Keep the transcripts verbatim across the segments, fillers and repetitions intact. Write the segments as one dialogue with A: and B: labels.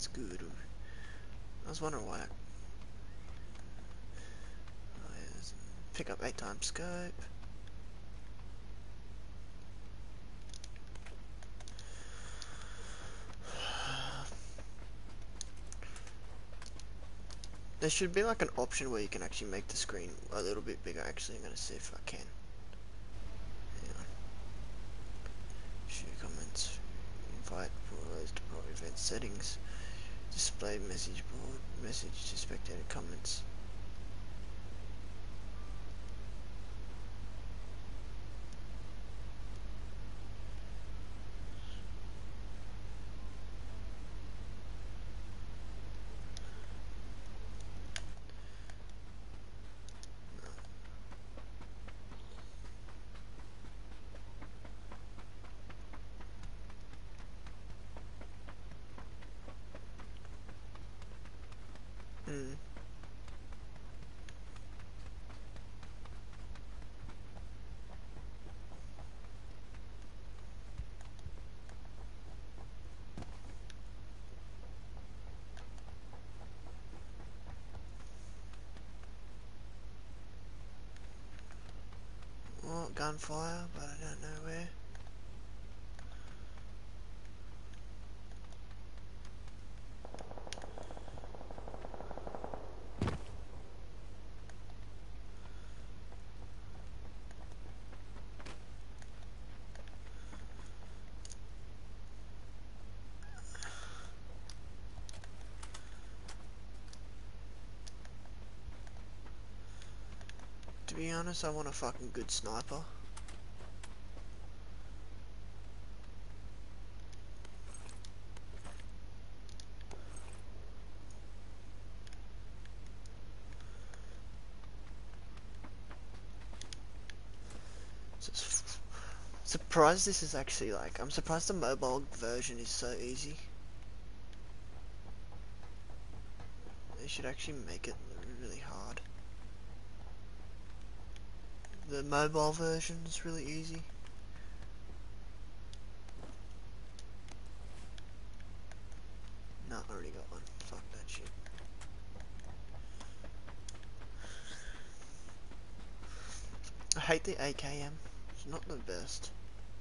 A: that's good. I was wondering why. I, oh, yeah, pick up eight times scope. There should be like an option where you can actually make the screen a little bit bigger. Actually, I'm gonna see if I can. Yeah. Share comments. Invite followers to private event settings. Display message board. Message to spectator comments. Hmm. Oh, gunfire, but I don't know where. To be honest, I want a fucking good sniper. Surprised this is actually like, I'm surprised the mobile version is so easy. They should actually make it really hard. The mobile version is really easy. No, I already got one. Fuck that shit. I hate the A K M. It's not the best.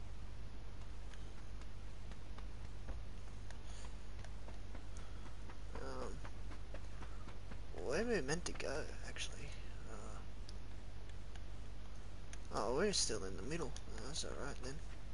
A: Um, where are we meant to go, actually? Uh, oh, we're still in the middle. Oh, that's alright then.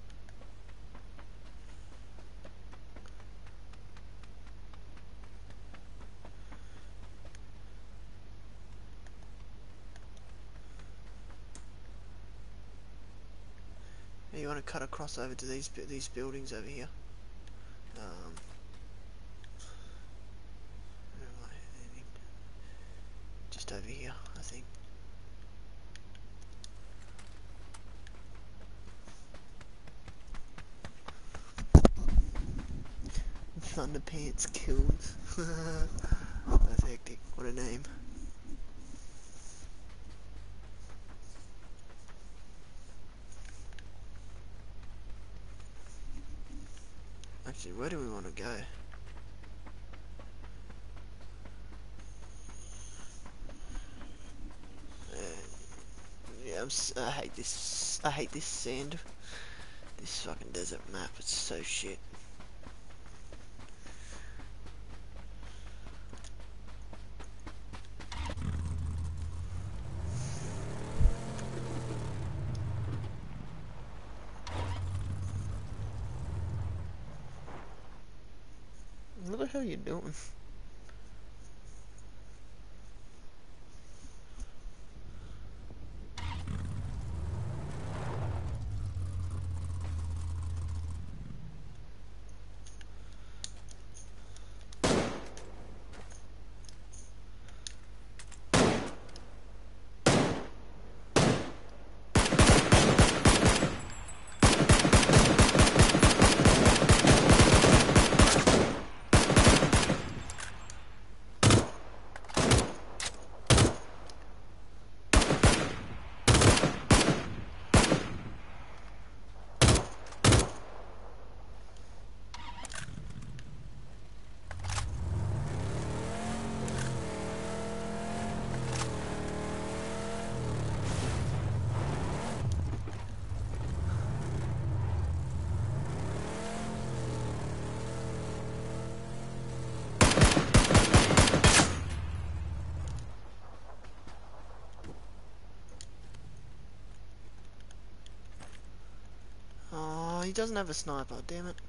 A: You want to cut across over to these these buildings over here? Um, where am I? Just over here, I think. Thunderpants Kills. That's hectic. What a name. Actually, where do we want to go? Uh, yeah, I'm s I hate this. I hate this sand. This fucking desert map. It's so shit. What the hell are you doing? doesn't have a sniper, damn it.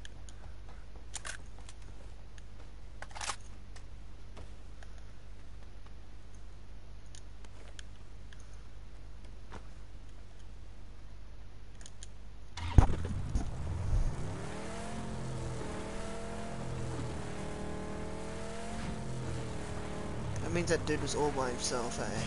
A: That means that dude was all by himself, eh?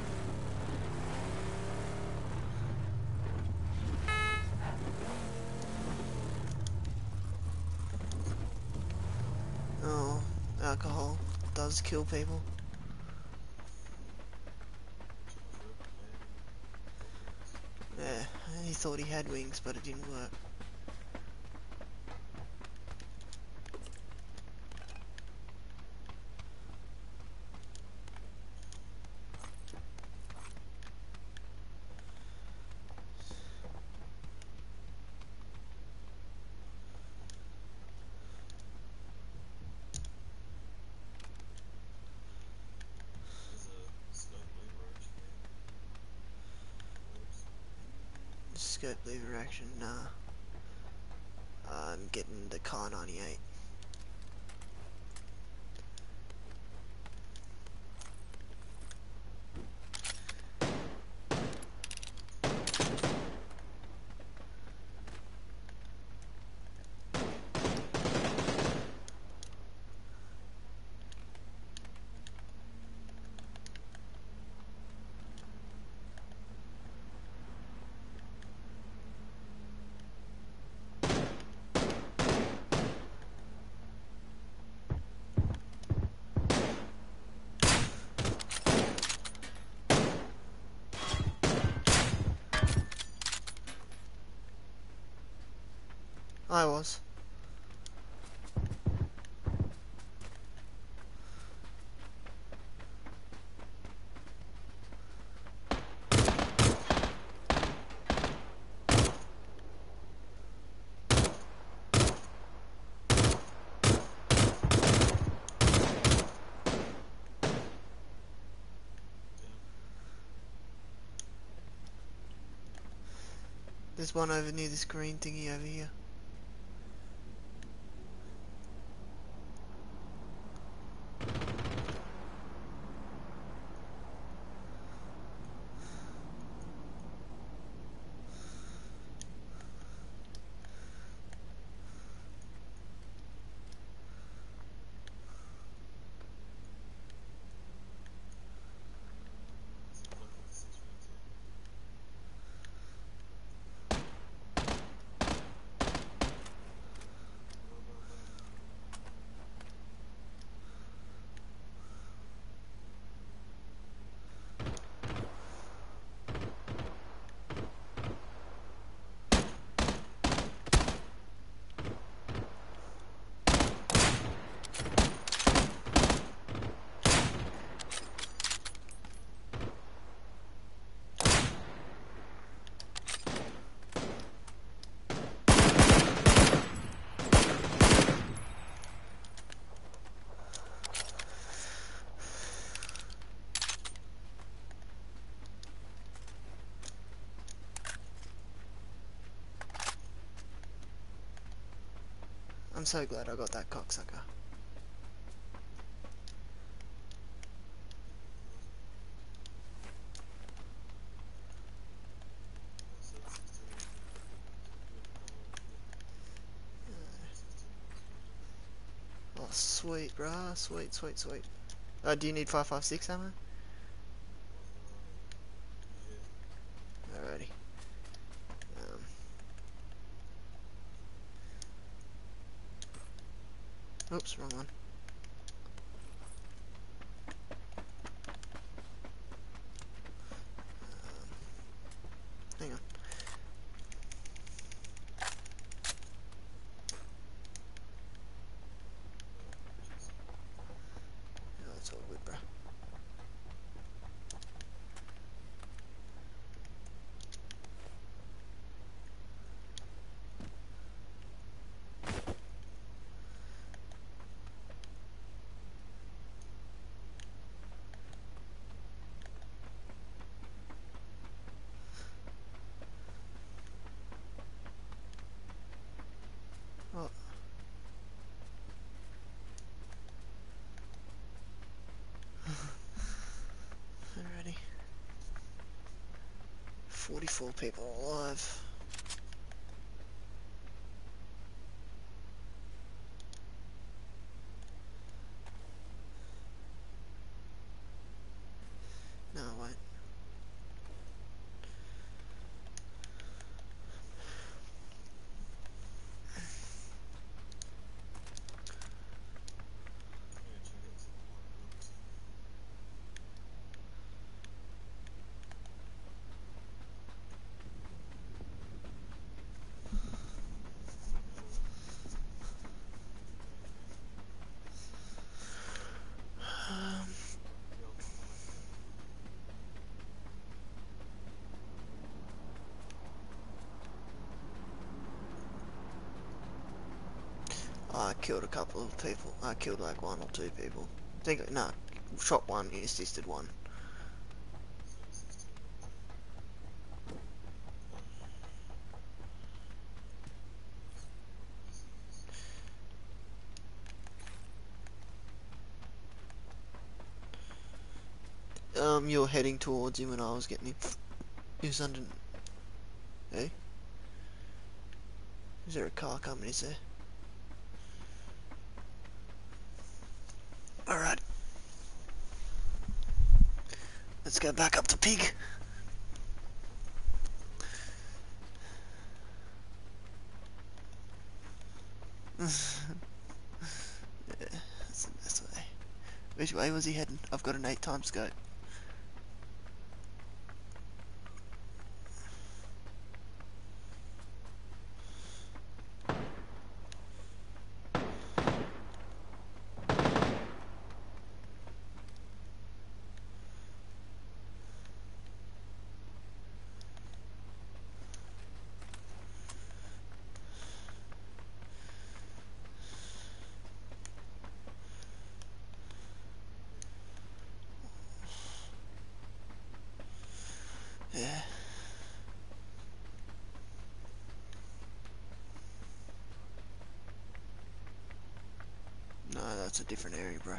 A: Oh, alcohol does kill people. Yeah, he thought he had wings, but it didn't work. Scope lever action, nah. I'm getting the Kar ninety-eight. I was. There's one over near this green thingy over here. I'm so glad I got that cocksucker. Oh, sweet, bruh. Sweet, sweet, sweet. Uh, do you need five five six ammo? Alrighty. Um, oops, wrong one. Um, hang on. Oh, that's all good, bruh. forty-four people alive. No, wait. Um, I killed a couple of people. I killed like one or two people. I think, no, shot one, assisted one. Um, you're heading towards him and I was getting him. He was under... Hey? Is there a car coming, is there? Alright. Let's go back up to Pig. Yeah, that's the best way. Which way was he heading? I've got an eight times scope. Yeah. No, that's a different area, bro.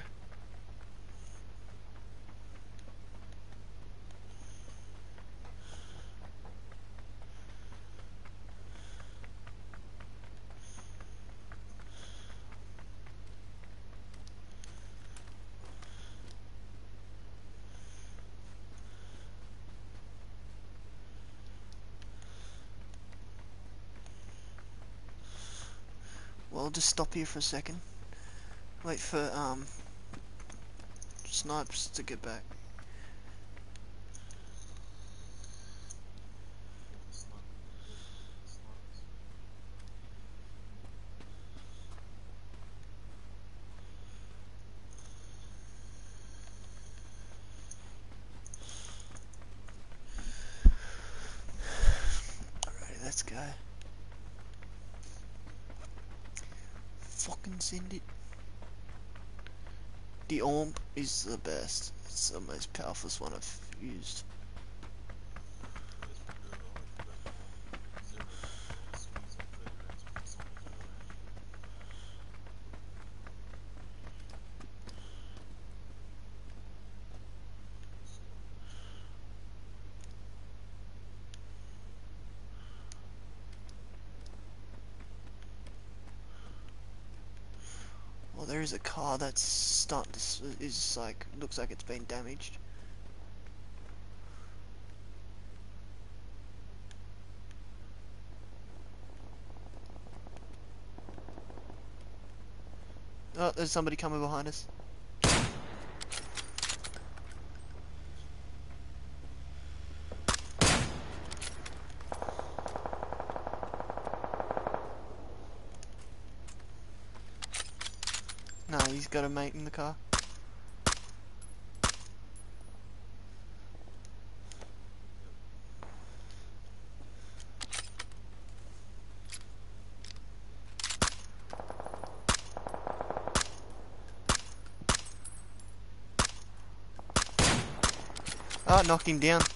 A: Well, just stop here for a second. Wait for, um, snipes to get back. Alrighty, let's go. Fucking send it. The Orb is the best. It's the most powerful one I've used. Well, there is a car that's starting to, is like, looks like it's been damaged. Oh, there's somebody coming behind us. No, he's got a mate in the car. Oh, knocked him down.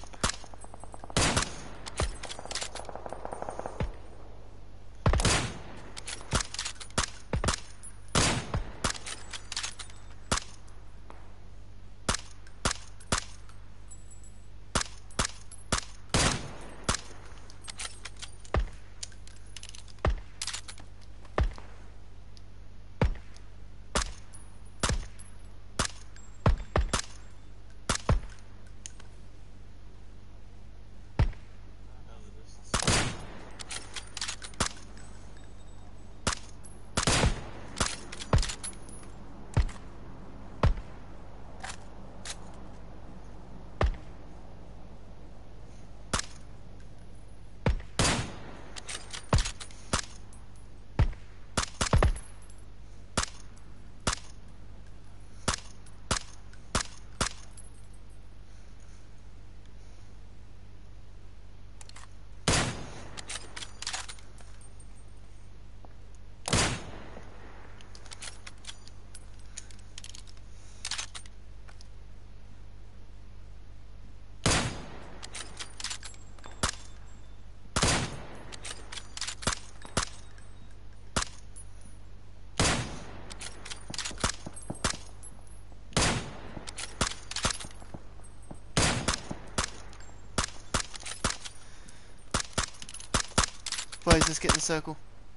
A: boys, let's get in the circle.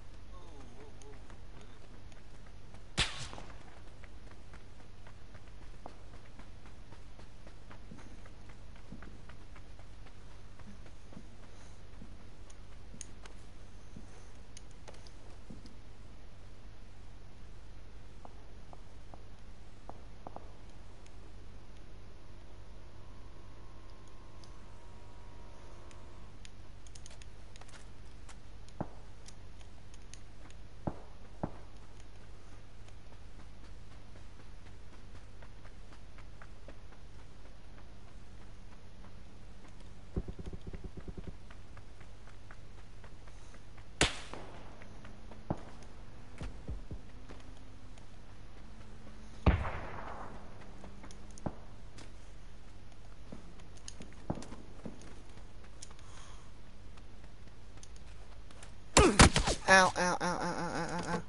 A: Ow, ow, ow, ow, ow, ow, ow.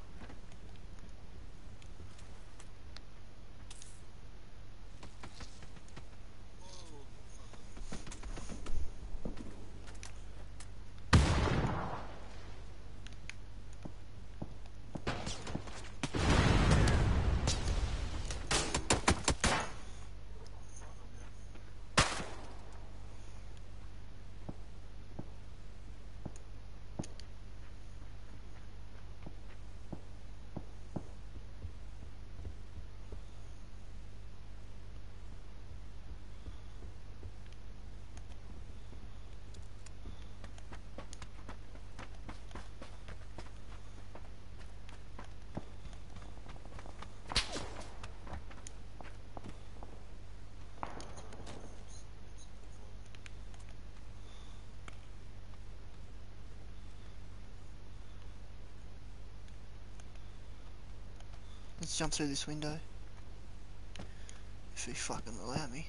A: Let's jump through this window. If he fucking allow me.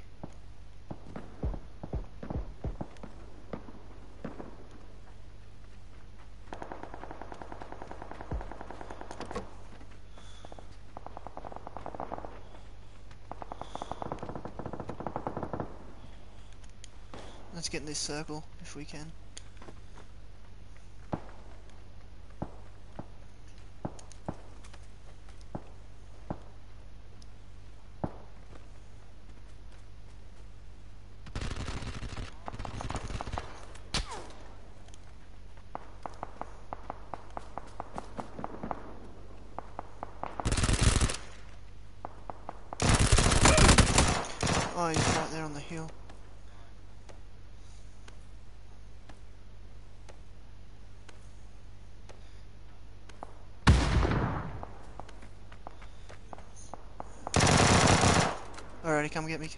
A: Let's get in this circle if we can. Oh, he's right there on the hill. Alrighty, come get me.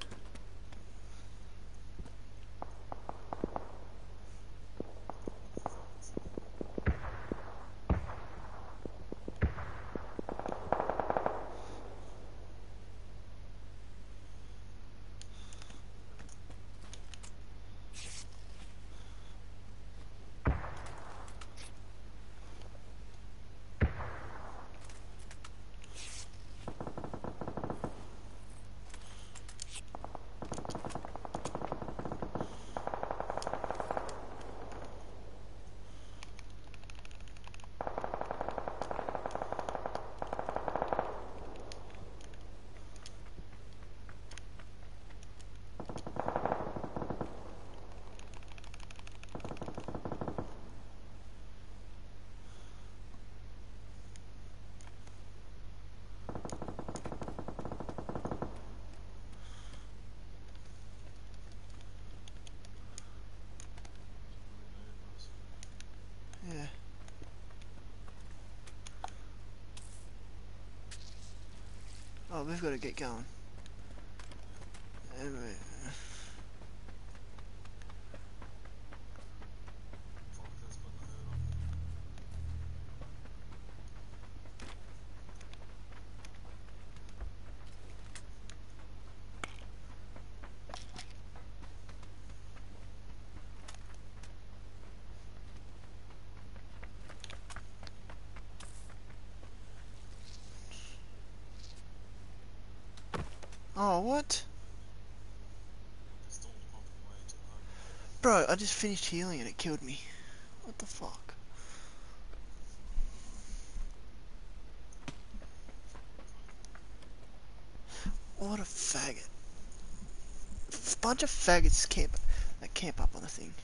A: Yeah. Oh, we've got to get going. Anyway. Oh, what? Bro, I just finished healing and it killed me. What the fuck? What a faggot. Bunch of faggots camp that camp up on the thing.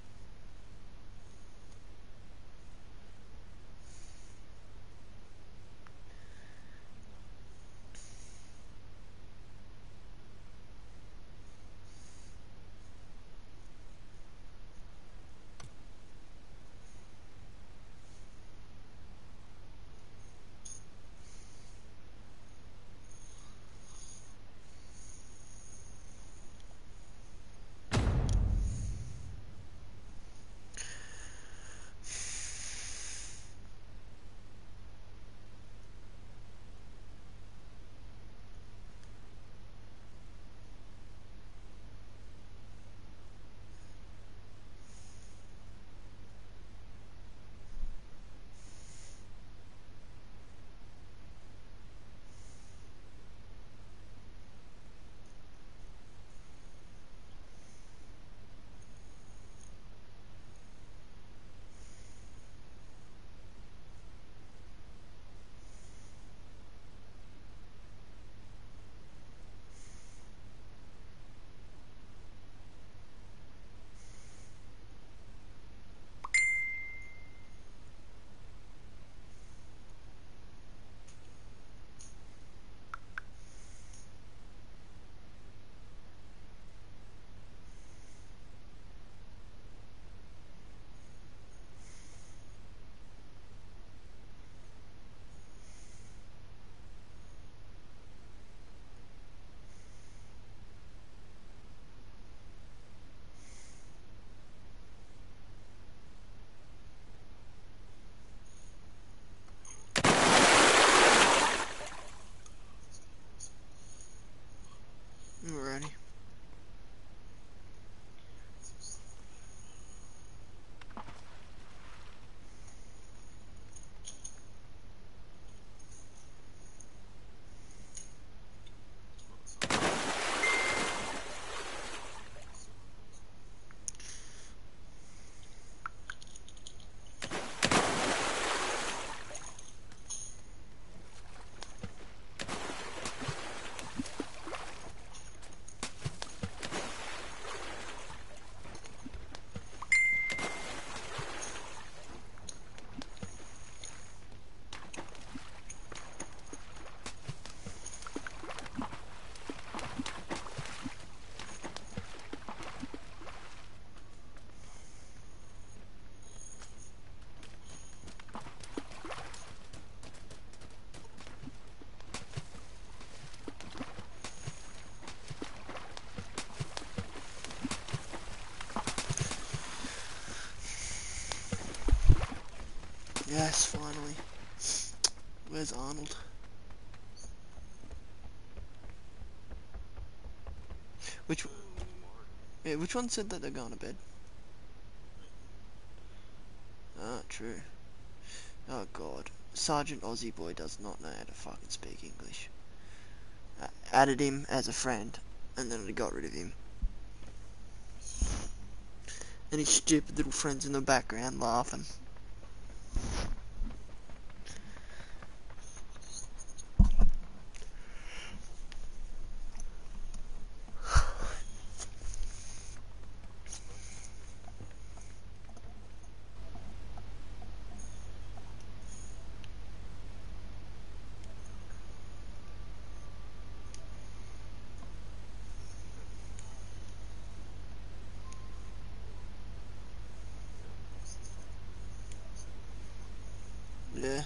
A: Alrighty. Yes, finally. Where's Arnold? Which yeah, which one said that they're going to bed? Ah, true. Oh god. Sergeant Aussie Boy does not know how to fucking speak English. I added him as a friend, and then I got rid of him. And his stupid little friends in the background laughing. Yeah.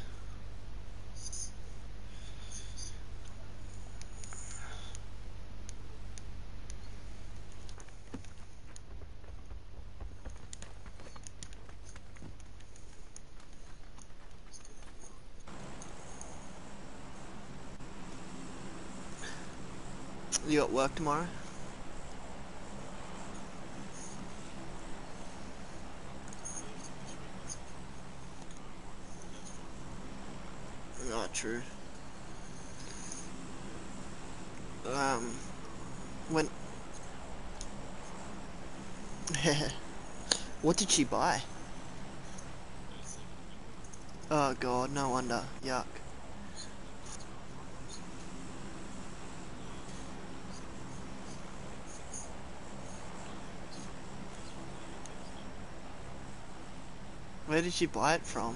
A: You got work tomorrow? Not true. Um, when... What did she buy? Oh god, no wonder. Yuck. Where did she buy it from?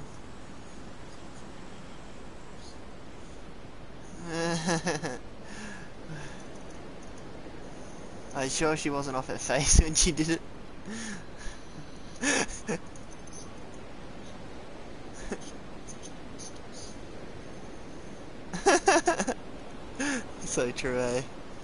A: Are you sure she wasn't off her face when she did it? So true, eh?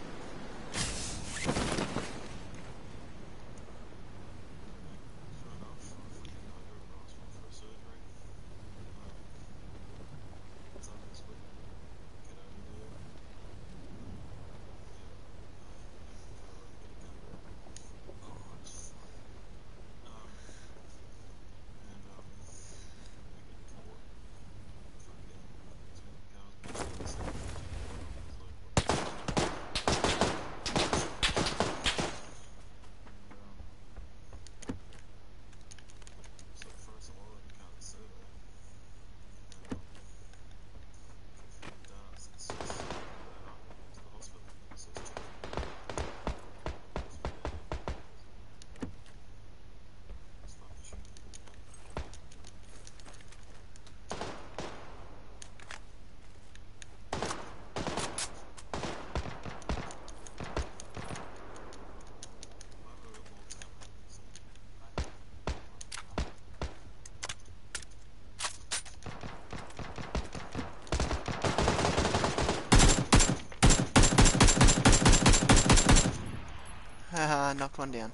A: Haha, knocked one down.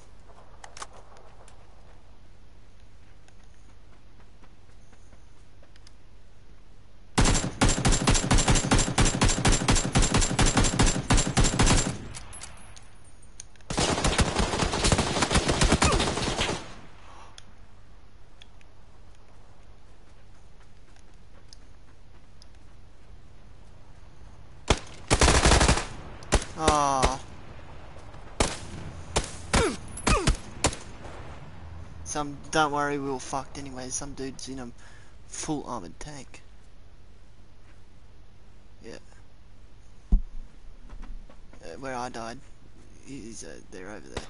A: Oh. Some, don't worry, we were fucked anyway. Some dude's in a full armored tank. Yeah. Uh, where I died. He's uh, they're over there.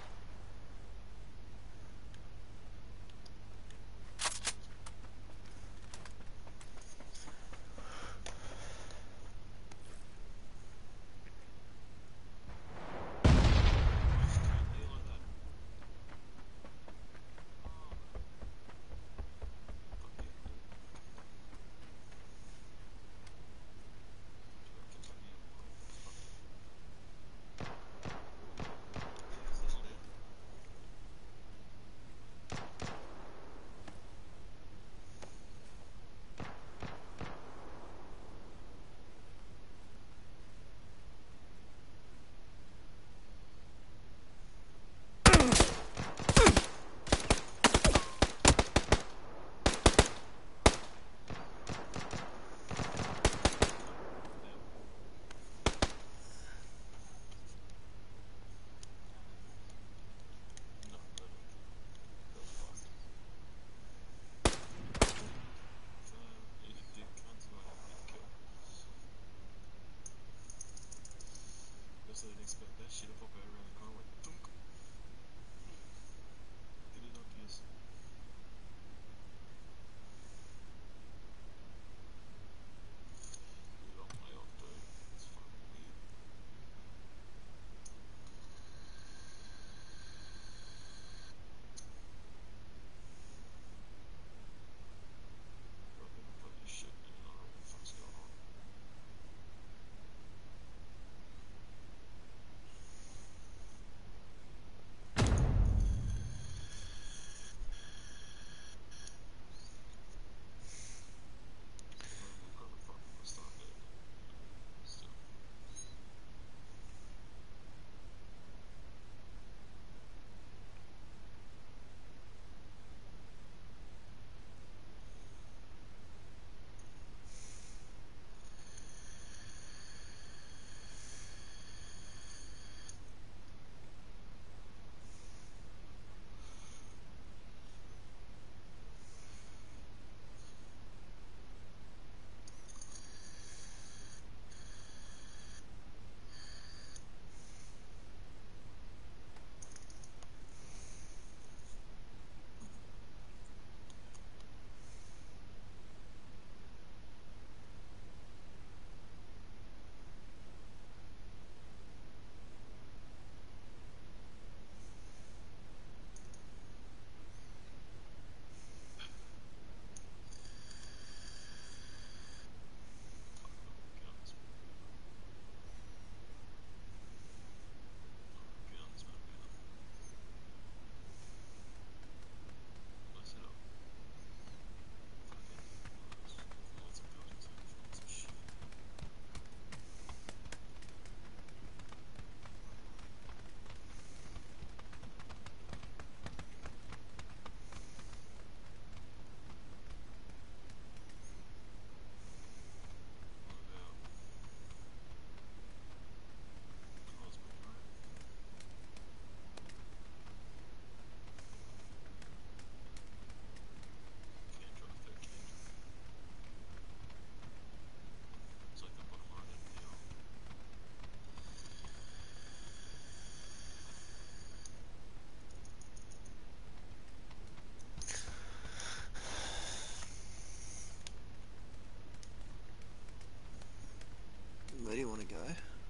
A: Where do you want to go?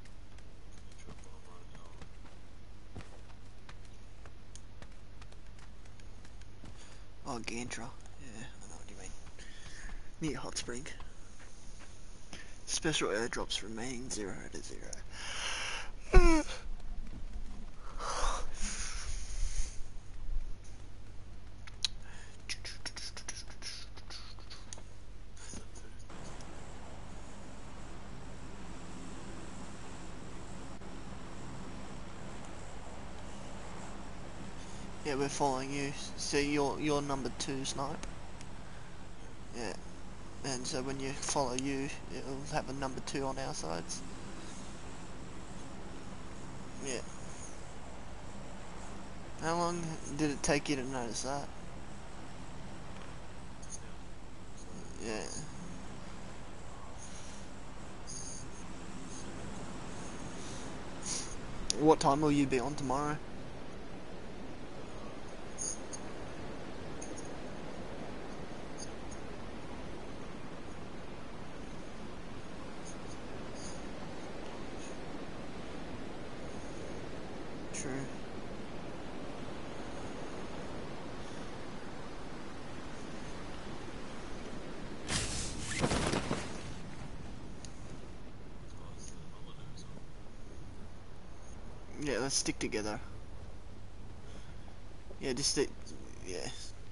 A: Oh, Gantra. Yeah, I know what you mean. Near Hot Spring. Special airdrops remaining zero to zero. Yeah, we're following you. So you're you're number two, Snipe. Yeah. And so when you follow you, it'll have a number two on our sides. Yeah. How long did it take you to notice that? Yeah. What time will you be on tomorrow? True. Yeah, let's stick together. Yeah, just stick. Yeah.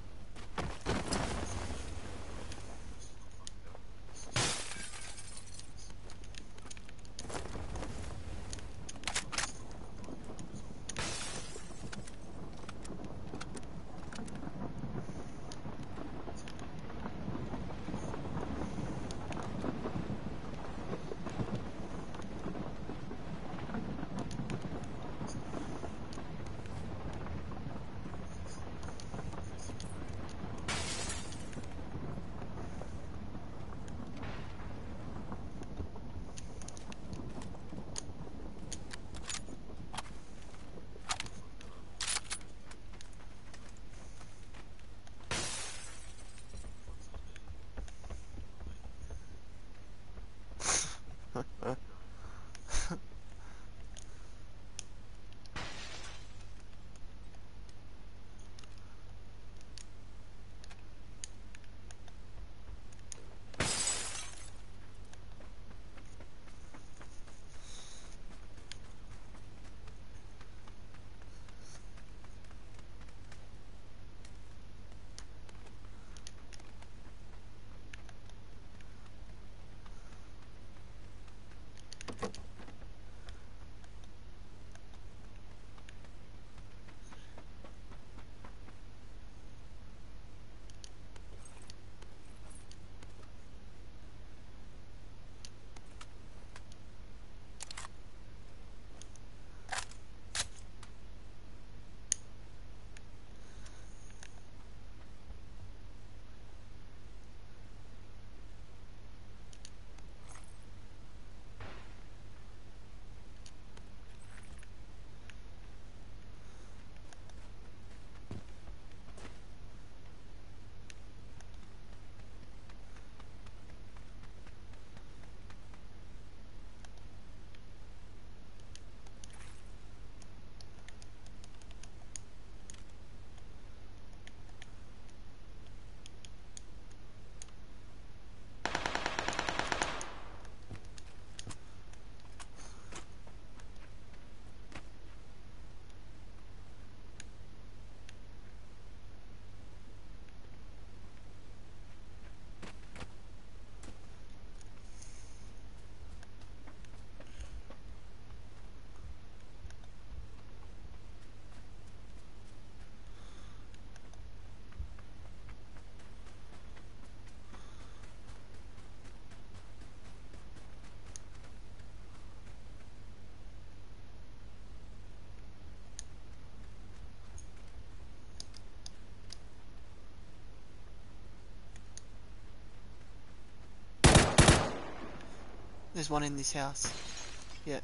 A: There's one in this house. Yeah.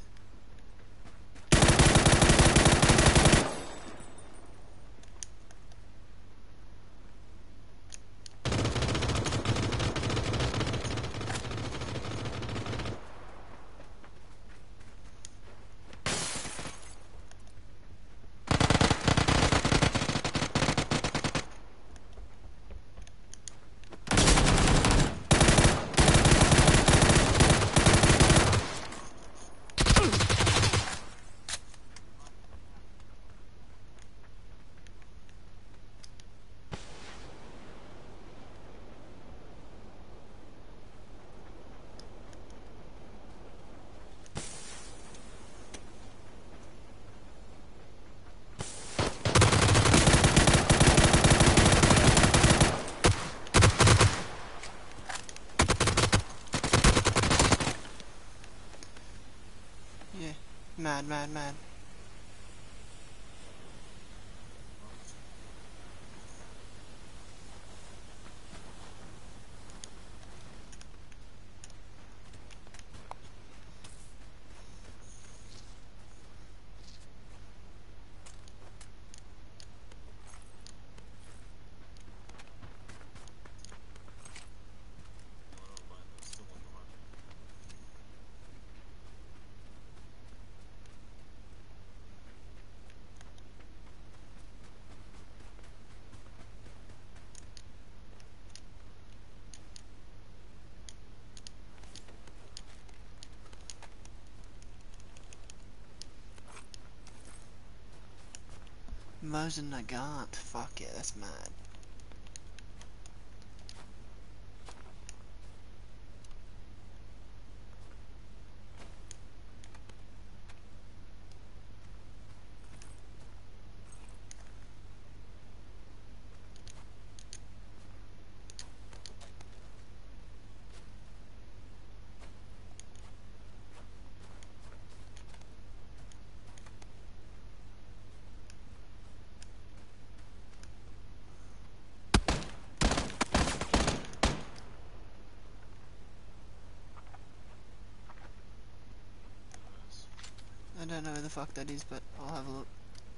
A: Mad, mad, mad. Mosin Nagant. Fuck yeah, that's mad. I don't know who the fuck that is, but I'll have a look.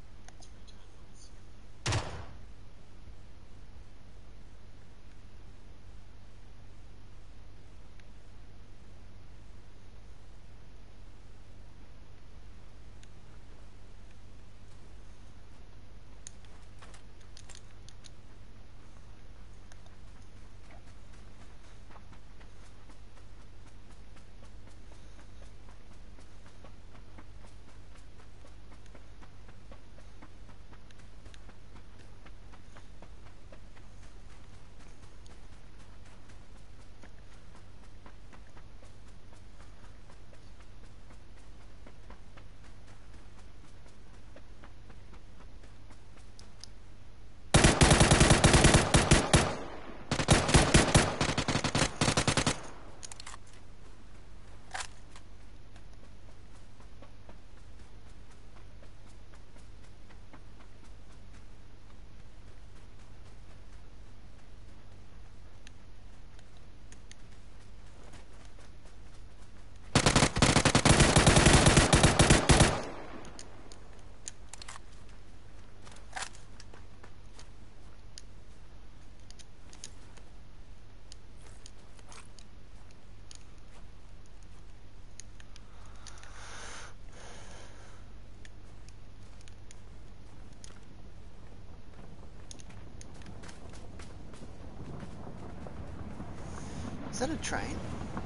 A: Is that a train?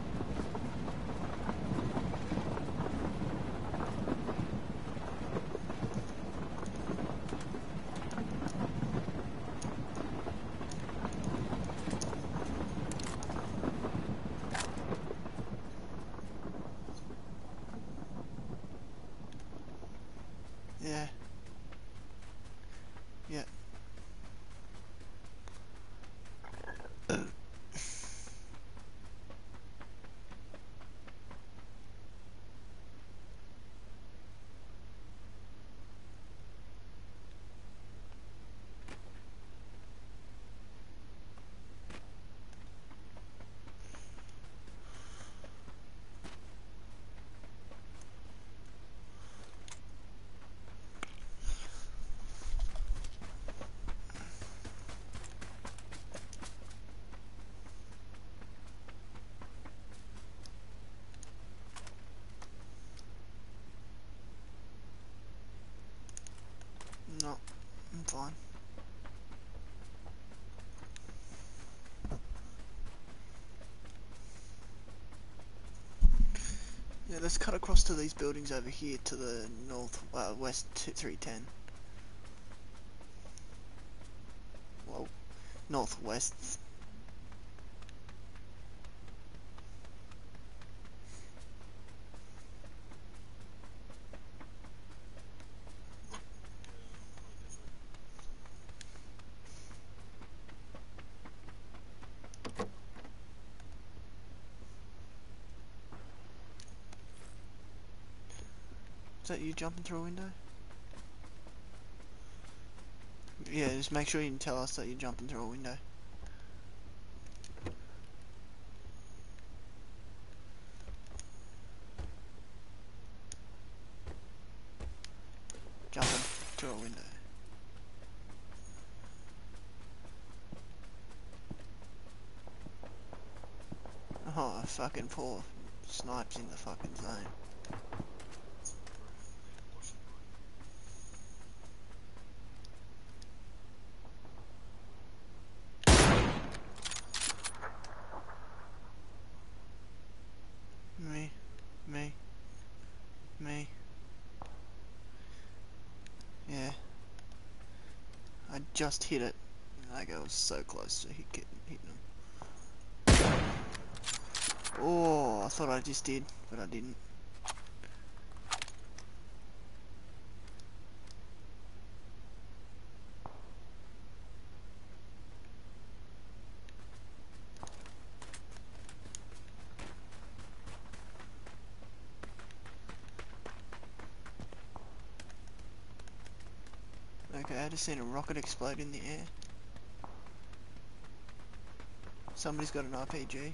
A: Yeah. Yeah. No, I'm fine. Yeah, let's cut across to these buildings over here to the north, uh, west three ten. Well, northwest. Is that you jumping through a window? Yeah, just make sure you can tell us that you're jumping through a window. Jumping through a window. Oh, fucking poor snipes in the fucking zone. Me, me, me. Yeah. I just hit it. Like I was so close to hit, hitting him. Oh, I thought I just did, but I didn't. Okay, I just seen a rocket explode in the air. Somebody's got an R P G.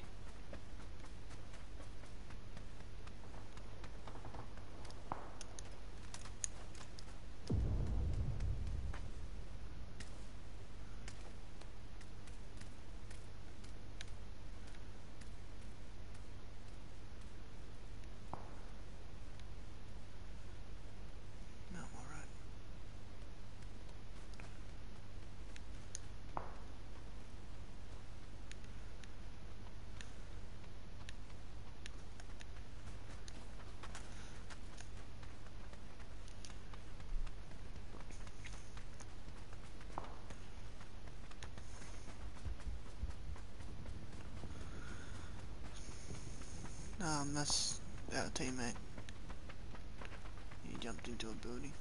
A: No, I'm alright. Um, that's our teammate. He jumped into a building.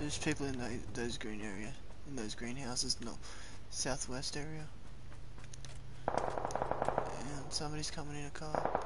A: There's people in those, those green area, in those greenhouses, no, southwest area. And somebody's coming in a car.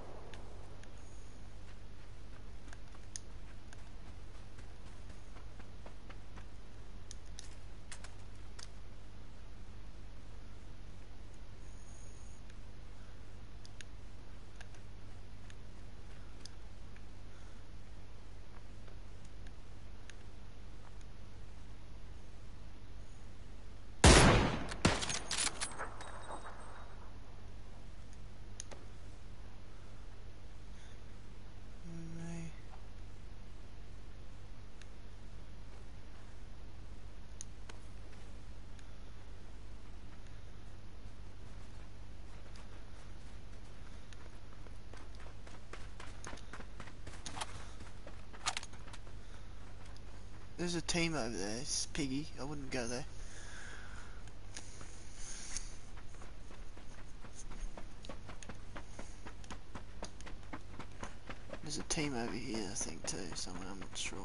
A: There's a team over there, it's Piggy, I wouldn't go there. There's a team over here, I think, too, somewhere, I'm not sure.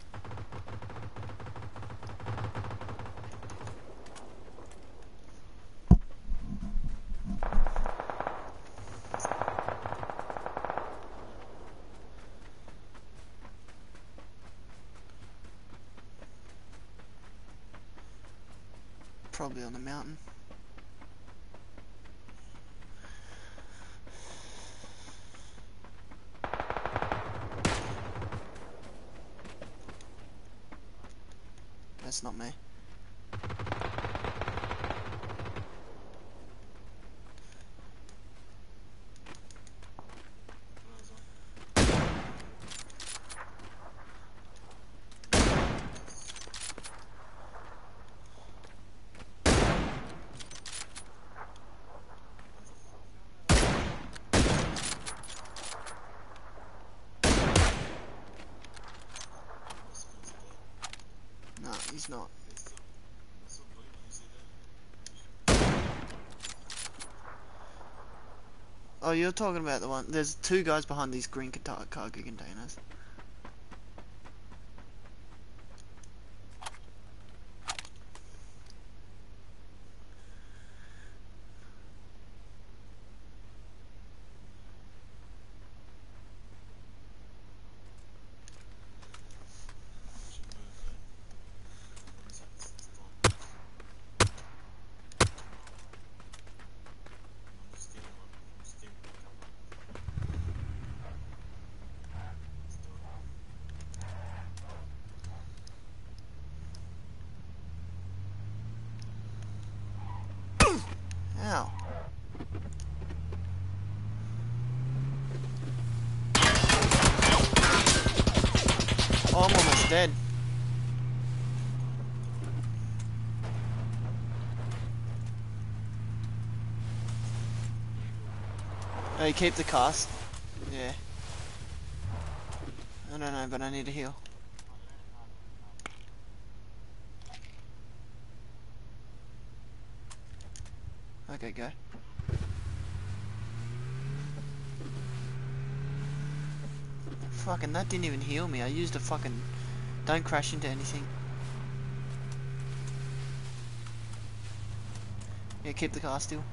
A: Probably on the mountain. That's not me. No, he's not. Oh, you're talking about the one. There's two guys behind these green cargo containers. Ow. Oh, I'm almost dead. Oh, you keep the cast? Yeah. I don't know, but I need to heal. Okay, go. Fucking, that didn't even heal me. I used a fucking... Don't crash into anything. Yeah, keep the car still.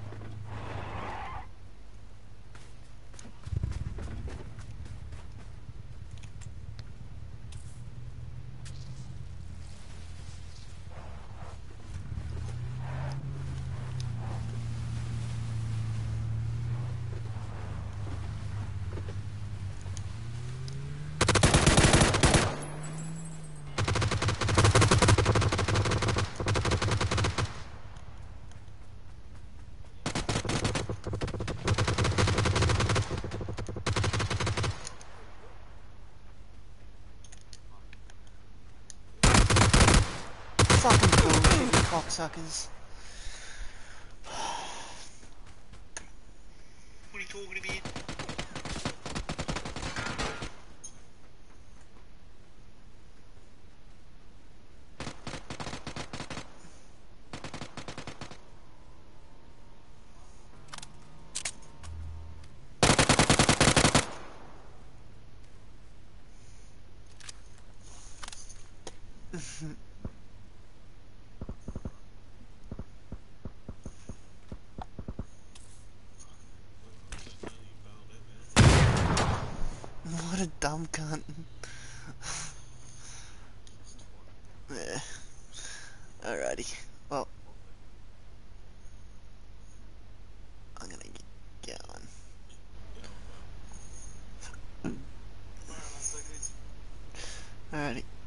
A: Fucking bullshit, cocksuckers.
B: What are you talking about?
A: dumb cunt. Yeah. Alrighty. Well, I'm gonna get going. Alrighty.